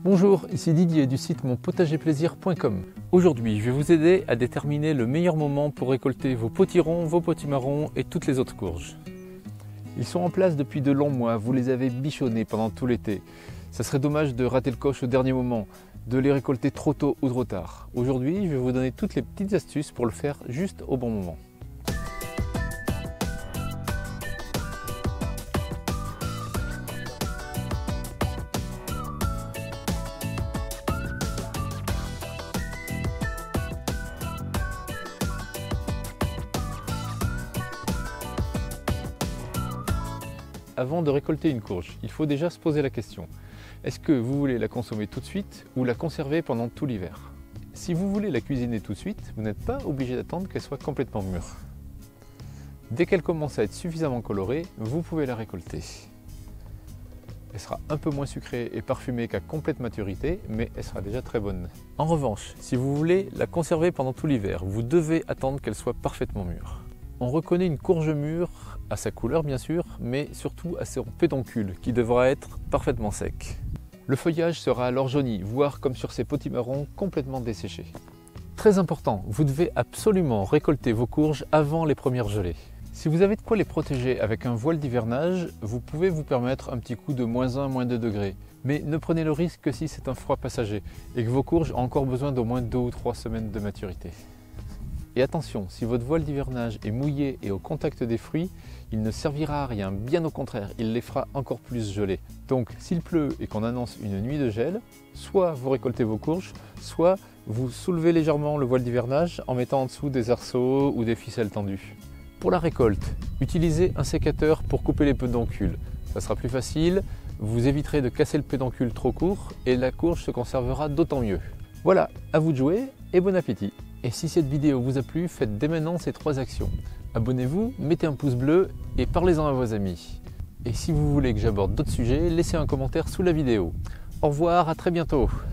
Bonjour, ici Didier du site monpotagerplaisir.com. Aujourd'hui, je vais vous aider à déterminer le meilleur moment pour récolter vos potirons, vos potimarrons et toutes les autres courges. Ils sont en place depuis de longs mois, vous les avez bichonnés pendant tout l'été. Ça serait dommage de rater le coche au dernier moment, de les récolter trop tôt ou trop tard. Aujourd'hui, je vais vous donner toutes les petites astuces pour le faire juste au bon moment. Avant de récolter une courge, il faut déjà se poser la question. Est-ce que vous voulez la consommer tout de suite ou la conserver pendant tout l'hiver? Si vous voulez la cuisiner tout de suite, vous n'êtes pas obligé d'attendre qu'elle soit complètement mûre. Dès qu'elle commence à être suffisamment colorée, vous pouvez la récolter. Elle sera un peu moins sucrée et parfumée qu'à complète maturité, mais elle sera déjà très bonne. En revanche, si vous voulez la conserver pendant tout l'hiver, vous devez attendre qu'elle soit parfaitement mûre. On reconnaît une courge mûre à sa couleur bien sûr, mais surtout à son pédoncule qui devra être parfaitement sec. Le feuillage sera alors jauni, voire comme sur ces potimarrons complètement desséchés. Très important, vous devez absolument récolter vos courges avant les premières gelées. Si vous avez de quoi les protéger avec un voile d'hivernage, vous pouvez vous permettre un petit coup de -1, -2 degrés. Mais ne prenez le risque que si c'est un froid passager et que vos courges ont encore besoin d'au moins 2 ou 3 semaines de maturité. Et attention, si votre voile d'hivernage est mouillé et au contact des fruits, il ne servira à rien, bien au contraire, il les fera encore plus geler. Donc s'il pleut et qu'on annonce une nuit de gel, soit vous récoltez vos courges, soit vous soulevez légèrement le voile d'hivernage en mettant en dessous des arceaux ou des ficelles tendues. Pour la récolte, utilisez un sécateur pour couper les pédoncules. Ça sera plus facile, vous éviterez de casser le pédoncule trop court et la courge se conservera d'autant mieux. Voilà, à vous de jouer et bon appétit! Et si cette vidéo vous a plu, faites dès maintenant ces 3 actions. Abonnez-vous, mettez un pouce bleu et parlez-en à vos amis. Et si vous voulez que j'aborde d'autres sujets, laissez un commentaire sous la vidéo. Au revoir, à très bientôt.